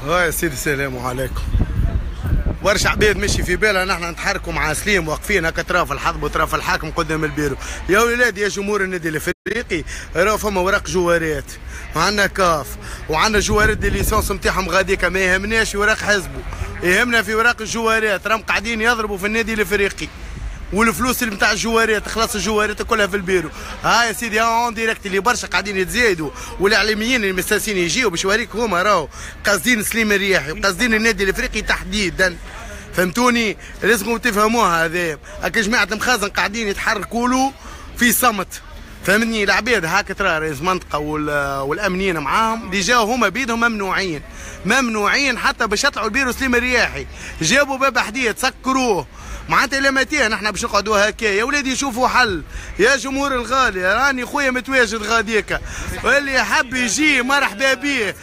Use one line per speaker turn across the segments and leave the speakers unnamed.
يا سيدي السلام عليكم. برشا عباد مشي في بالها نحن نتحركوا مع سليم واقفين هكا طراف الحضب وطراف الحاكم قدام البيرو. يا ولادي يا جمهور النادي الافريقي، راهو فما ورق جوارات وعندنا كاف وعندنا جوارات دي ليسونس نتاعهم غاديكا، ما يهمناش ورق حزبه، يهمنا في ورق الجوارات. راهم قاعدين يضربوا في النادي الافريقي والفلوس اللي نتاع الجوارات، خلاص الجوارات كلها في البيرو. ها يا سيدي اون ديريكت اللي برشا قاعدين يتزايدوا، والاعلاميين المستانسين يجيو باش يوريك هما راهو قاصدين سليم الرياحي وقاصدين النادي الافريقي تحديدا. فهمتوني؟ لازمكم تفهموها. هذا هكا جماعه المخازن قاعدين يتحركوا له في صمت، فهمتني؟ العباد هاكا ترى رئيس منطقه والامنيين معاهم ديجا هما بيدهم ممنوعين حتى باش يطلعوا البيرو سليم الرياحي. جابوا باب حديد سكروه معناتها لمتين نحن باش نقعدوا هكا؟ يا ولادي شوفوا حل يا جمهور الغالي. راني خويا متواجد غاديكا، واللي حب يجي مرحبا بيه.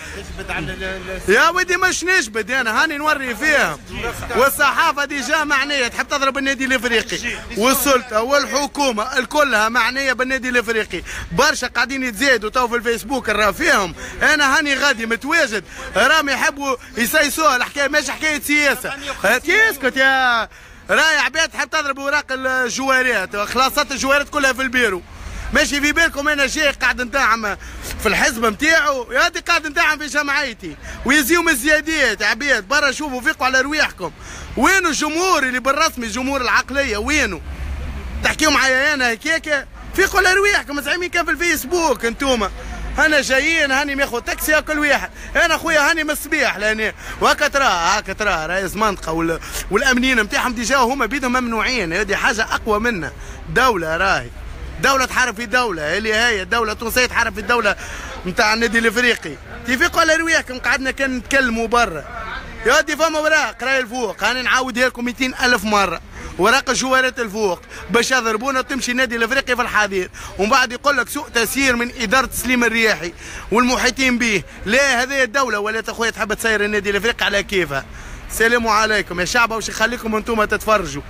يا ودي مش نجبد انا هاني نوري فيهم، والصحافه ديجا معنيه تحب تضرب النادي الافريقي، والسلطه والحكومه الكلها معنيه بالنادي الافريقي. برشا قاعدين يتزايدوا تو في الفيسبوك نرى فيهم. انا هاني غادي متواجد، راهم يحبوا يسيسوها الحكايه ماشي حكايه سياسه. اسكت يا راي عباد تحب تضرب اوراق الجوارات، خلاصات الجوارات كلها في البيرو. ماشي في بالكم انا جاي قاعد ندعم في الحزب نتاعو؟ يا دي قاعد ندعم في جمعيتي ويزيهم الزيادات. عباد برا شوفوا فيقوا على رواحكم. وينو الجمهور اللي بالرسمي الجمهور العقليه؟ وينو؟ تحكيوا معايا انا هكاكا؟ فيقوا على رواحكم زعيمين كان في الفيسبوك انتوما. انا جايين هاني ناخذ تاكسي كل واحد، انا خويا هاني من الصباح لهنا وهكا ترى رئيس منطقه والامنيين نتاعهم ديجا هما بيدهم ممنوعين. هذه حاجه اقوى منا. دوله راهي دوله تحارب في دوله، اللي هي الدوله التونسيه تحارب في الدوله نتاع النادي الافريقي. تفيقوا على رواحكم. قعدنا كان نتكلموا برا. يا ودي فما وراق راهي الفوق، هاني نعاودها لكم 200,000 مره. ورق الجوارات الفوق باش يضربونا وتمشي النادي الافريقي في الحظير، ومن بعد يقول لك سوء تسيير من اداره سليم الرياحي والمحيطين به. لا هذه الدوله ولا اخويا تحب تسير النادي الافريقي على كيفها. السلام عليكم يا شعب، واش يخليكم انتم تتفرجوا.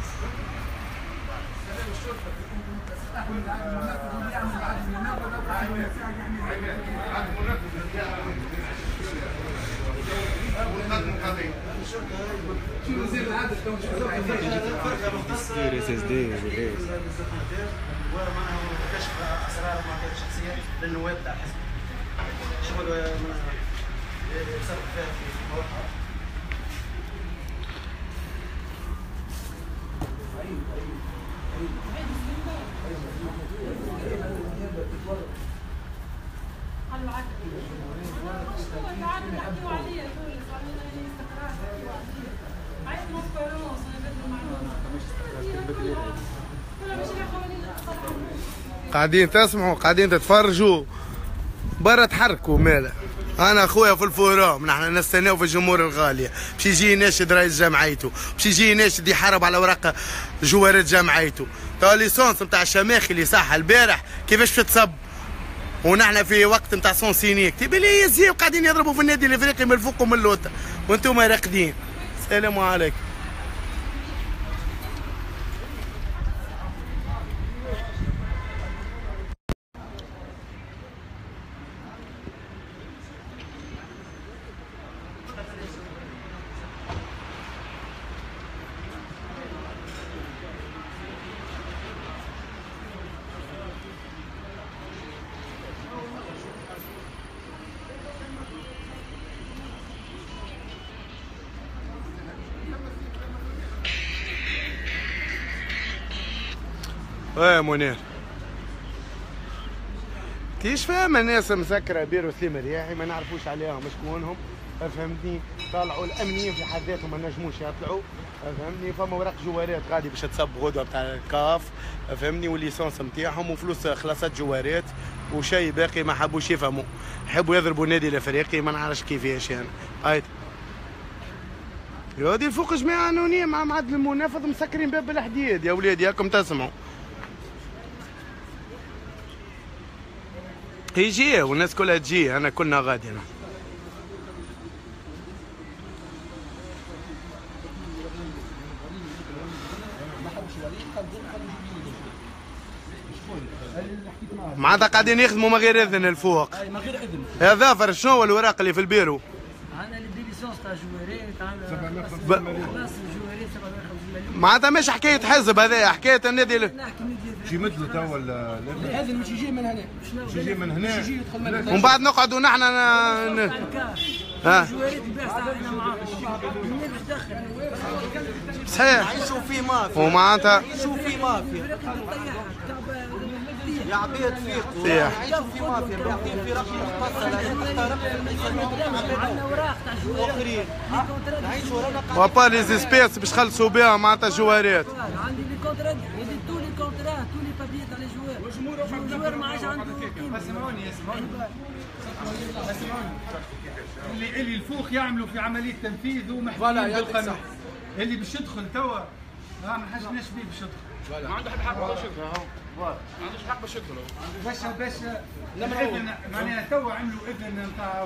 وكشف اسرار ومعطيات شخصيه للنواب تاع الحزب. شغل يتصرف فيها في مواقع.
قاعدين تسمعوا قاعدين تتفرجوا برا تحركوا مالا. انا اخويا في الفورام نحن نستناو في الجمهور الغاليه باش يجي يناشد رئيس جمعيته، باش يجي يناشد يحارب على ورق جوارات جمعيته. تو ليسونس نتاع الشماخي اللي صح البارح كيفاش تتصب، ونحن في وقت نتاع سونسينيك تبي لي يزيو قاعدين يضربوا في النادي الافريقي من الفوق ومن اللوطه وانتم راقدين. السلام عليكم. يا منير كيش فاهم الناس مسكره بيرو سليم الرياحي ما نعرفوش عليهم شكونهم، فهمتني؟ طلعوا الامنيين في حد ذاتهم ما نجموش يطلعوا، فهمتني؟ فما ورق جوارات غادي باش تصب غدوه بتاع الكاف، فهمتني؟ والليسونس نتاعهم وفلوس خلاصات جوارات وشيء باقي ما حبوش يفهموا، يحبوا يضربوا النادي الافريقي ما نعرفش كيفاش يعني. هاي يا ودي الفوق جماعه انونيم مع معدل المنافذ مسكرين باب الحديد. يا ولادي هاكم تسمعوا يجي والناس كلها تجي، انا كلنا غادي أنا. معناتها قاعدين يخدموا من غير اذن الفوق.
من غير اذن.
يا ظافر شنو هو الوراق اللي في البيرو؟
انا اللي بدي
ليسونس تاع جواري تاع خلاص الجواري 750 مليون.
معناتها مش حكايه حزب، هذا حكايه النادي
نحكي نادي
شي مثله توا
هذا مش يجي من هنا،
مش يجي من هنا،
يجي يدخل من هنا
ومن بعد نقعدوا نحن
الجواري تبيع احنا معاه مش دخل
صحيح.
يعيشوا في مافيا
ومعناتها
يعيشوا في مافيا يا عبيد فيقوا
صحيح.
يعيشوا في مافيا بيعطيهم في رقم مفصل
عندنا اوراق تاع جواري
اخرين نعيشوا رانا
وابا لي زيسبيس باش خلصوا بها معناتها جواريات.
عندي لي كونترا يدي تو لي كونترا تو لي بابي تاع لي جوار الجوار ما عادش عنده قيمه.
اسمعوني اللي الفوق يعملوا في عمليه تنفيذ ومحكومين بالقانون. اللي باش يدخل توا ما حاجناش بيه باش يدخل،
ما عنده حق باش يدخل، ما عندوش حق باش يدخل
باش الاذن معناها توا عملوا اذن نتاع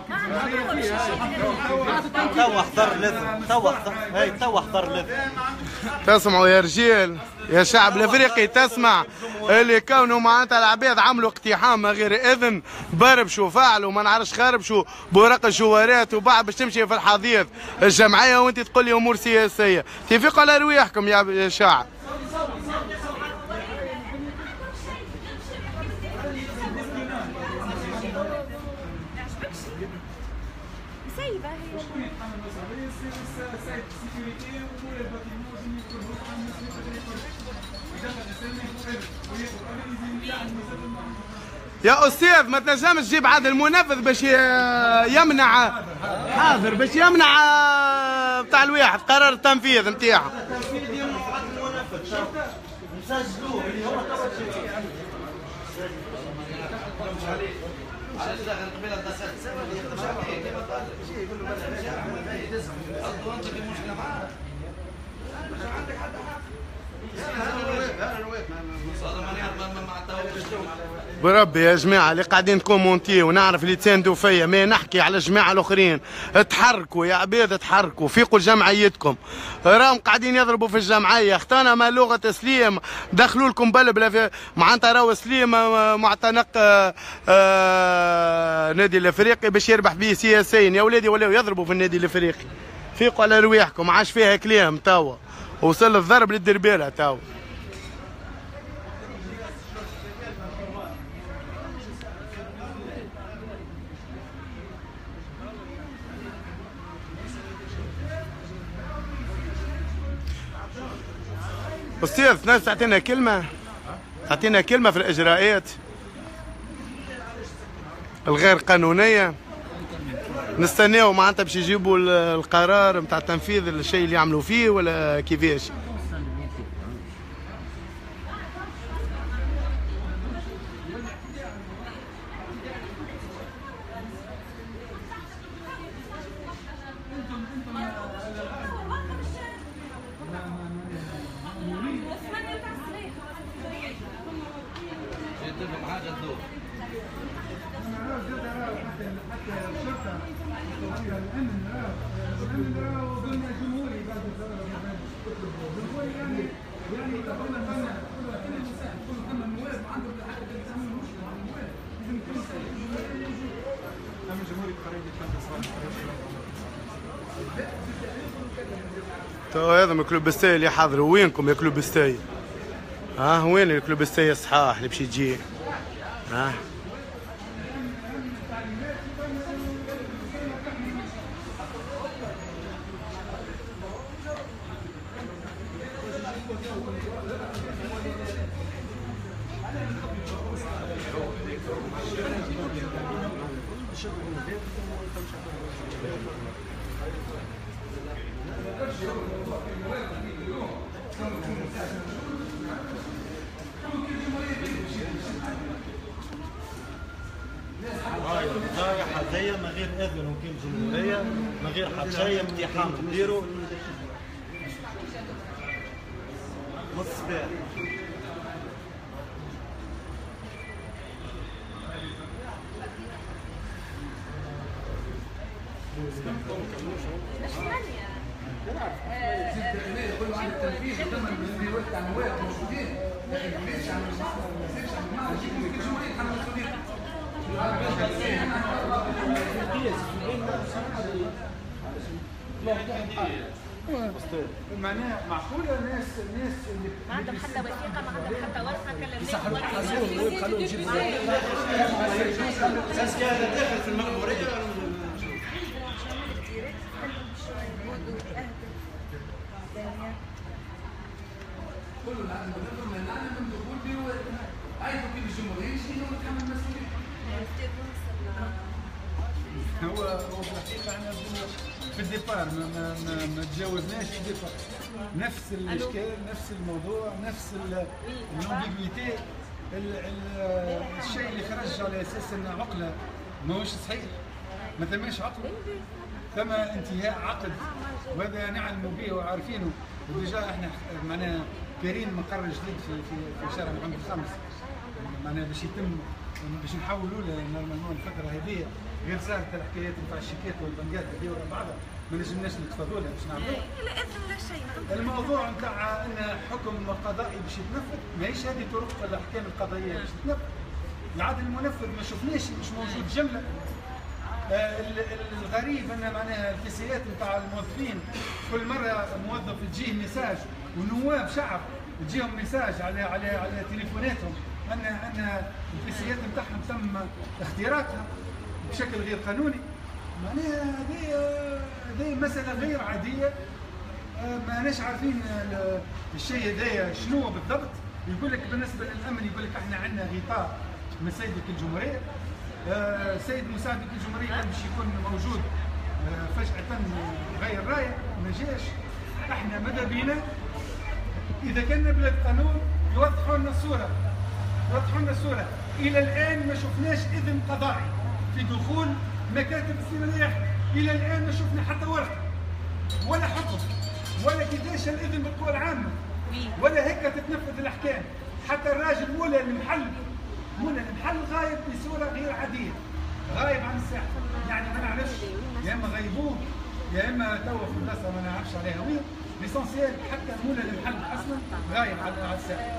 توا حضر الاذن توا حضر الاذن.
تسمعوا يا رجال يا شعب الافريقي، تسمع اللي كونوا معناتها العباد عملوا اقتحام من غير اذن، بربشوا فعلوا ما نعرفش خربشوا بورق الجوارات، وبعد باش تمشي في الحضيض الجمعيه وانت تقول لي امور سياسيه. تفيقوا على رواحكم يا شعب. يا استاذ ما تنجمش تجيب عاد المنفذ باش يمنع حاضر باش يمنع بتاع الواحد قرار التنفيذ نتاعو.
نسجلوه اللي هو
بربي يا جماعه اللي قاعدين كومونتي ونعرف اللي تساندوا فيا، ما نحكي على الجماعه الاخرين. تحركوا يا عباد، تحركوا، فيقوا لجمعيتكم، راهم قاعدين يضربوا في الجمعيه. اختانا ما لغه سليم، دخلوا لكم بلبله معناتها راهو سليم معتنق نادي الافريقي باش يربح به سياسيا. يا ولادي ولاو يضربوا في النادي الافريقي، فيقوا على رواحكم، ما عادش فيها كلام توا، وصل الضرب للدربيله توا. أستاذ ناس تعطينا كلمة، تعطينا كلمة في الإجراءات الغير قانونية. نستناو معناتها باش يجيبوا القرار نتاع تنفيذ الشيء اللي يعملوا فيه ولا كيفاش؟ تو هذا من كلوب ستاي اللي حاضروا. وينكم يا كلوب ستاي؟ وين الكلوب ستاي الصحاح اللي باش يجي؟
هذايا من غير اذن وكيل جمهوريه، من غير حتى شيء امتحان نديروا نص ساعه.
معناها معقوله الناس اللي
ما عندهم حتى وثيقه، ما عندهم حتى ورقه كلمناهم
هذا داخل في المأموريه.
هو في الحقيقه احنا في الديبار ما تجاوزناش الديبار. نفس الاشكال، نفس الموضوع، نفس اللومبيغيتي. الشيء اللي خرج على اساس انه عقله ماهوش صحيح، ما ثماش عقل، ثم انتهاء عقد، وهذا نعلموا به وعارفينه. وديجا احنا معناها كارين مقر جديد في شارع محمد الخامس، معناها باش نحولوا له نورمالمون الفتره هذه، غير صارت الحكايات نتاع الشيكات والبنكات هذه ورا بعضها ما نجمناش نتفادوا لها باش نعملوها.
لا اذن لا شيء.
الموضوع نتاع ان حكم قضائي باش يتنفذ ماهيش هذه طرق الاحكام القضائيه باش تتنفذ. العدل المنفذ ما شفناش، مش موجود جمله. الغريب ان معناها الكيسيات نتاع الموظفين كل مره موظف تجيه ميساج ونواب شعب تجيهم ميساج على تليفوناتهم ان الكيسيات نتاعهم تم اختراقها بشكل غير قانوني. معناها هذه مساله غير عاديه. ماناش عارفين الشيء هذايا شنو بالضبط. يقول لك بالنسبه للامن يقول لك احنا عندنا غطاء من سيد وكيل الجمهوريه. سيد مساعد وكيل الجمهوريه كان باش يكون موجود، فجاه غير رايه ما جاش. احنا ماذا بينا اذا كان بلاد قانون يوضحوا لنا الصوره، يوضحوا لنا الصوره. الى الان ما شفناش اذن قضائي في دخول مكاتب السلاح، الى الان ما شفنا حتى ورقه ولا حكم ولا كيفاش الاذن بالقوى العامه ولا هيك تتنفذ الاحكام. حتى الراجل مولى المحل غايب بصوره غير عاديه، غايب عن الساحه. يعني ما نعرفش، يا اما غيبوه يا اما توا في البلاصه ما نعرفش عليها وين. ليسونسيال حتى مولى المحل اصلا غايب على الساحه.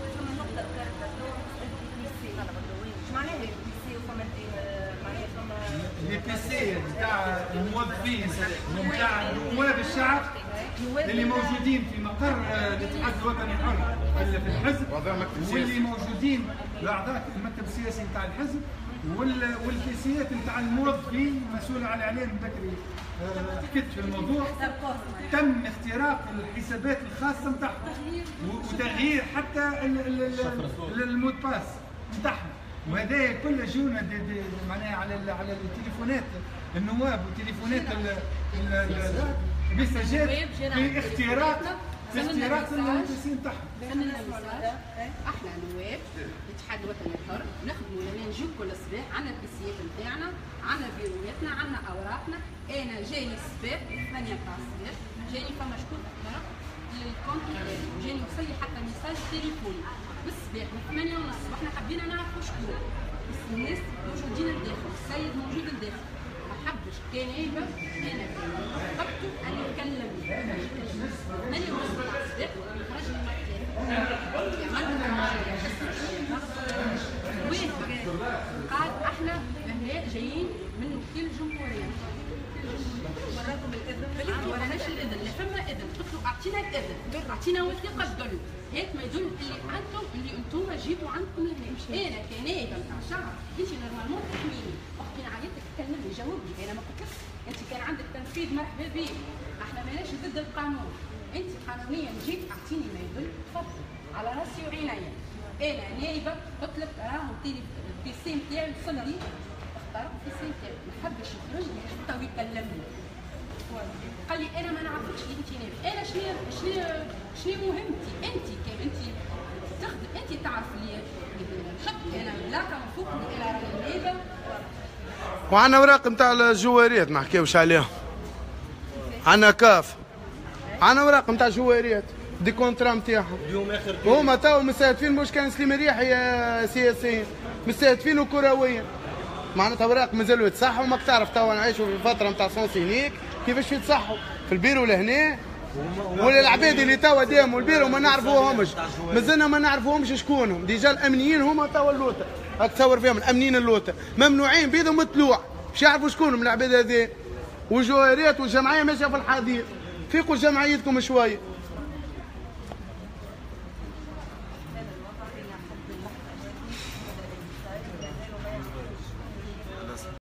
لي بي سي نتاع الموظفين نتاع نواب الشعب اللي موجودين في مقر الاتحاد الوطني الحر في الحزب، واللي موجودين الاعضاء المكتب السياسي نتاع الحزب، والكيسيات نتاع الموظفين مسؤول على الاعلام بكري. حكيت في الموضوع، تم اختراق الحسابات الخاصه نتاعهم وتغيير حتى المود باس نتاعهم. وهذا كله جونا معناها على التليفونات النواب وتليفونات المساجات في اختراق الكيسين نتاعهم.
احنا نواب الاتحاد الوطني الحر نخدموا لما نجيو كل صباح، عندنا البيسيات نتاعنا، عندنا بيرواتنا، عندنا اوراقنا. انا جاني الصباح 8 تاع الصباح جاني فما شكون اخترق الكونت نتاعي، جاني وصل لي حتى ميساج تليفوني بالصباح من 8:30. واحنا حبينا نعرفوا شكون الناس موجودين الداخل، السيد موجود الداخل. ما حبش كان هيبه انا حبته ان يكلمني 8:30 تاع الصباح خرج من المكتب. قال احنا هنا جايين من وكيل الجمهوريه، وراكم الاذن؟ ما وراناش الاذن، لا فما اذن. قلت له اعطينا الاذن، اعطينا وثيقه تدل، هيك ما يدل اللي انتم جيبوا عندكم لهنا. انا كنائبه نتاع شعب، انت نورمالمون تحميني، اختي عيطتك تكلمني جاوبني. انا ما قلتلكش انت كان عندك تنفيذ مرحبا بك، احنا ماناش ضد القانون. انت قانونيا جيت اعطيني ما يدل، تفضل على راسي وعينيا. انا نائبه قلت لك راهو البيسي نتاعي وصل لي، اخترق البيسي نتاعي، ما حبش يخرج لي حتى ويكلمني. قال لي انا ما نعرفكش اللي انت نائبه. انا شنو مهمتي؟ انت تخدم، انت تعرف اللي نحب انا لا فوق الى النائبه.
وعندنا اوراق نتاع الجواريات ما حكاوش عليها. عندنا كاف، عندنا اوراق نتاع الجواريات دي كونترا نتاعهم.
اليوم اخر
هما تو مستهدفين مش كان سليم ريحي سياسيين، مستهدفين وكرويا. معناتها اوراق مازالوا يتصحوا. ماك تعرف تو نعيشوا في فتره نتاع سونسينيك كيفاش يتصحوا في البيرو لهنا. ولا العباد اللي توا ديموا البيرو ما نعرفوهمش، مازلنا ما نعرفوهمش شكونهم. ديجا الامنيين هما توا اللوطه، راك تصور فيهم الامنيين اللوطه ممنوعين بيدهم الطلوع، باش يعرفوا شكونهم العباد هذي. والجوهريات والجمعيه ماشيه في الحضيض. فيقوا جمعيتكم شويه.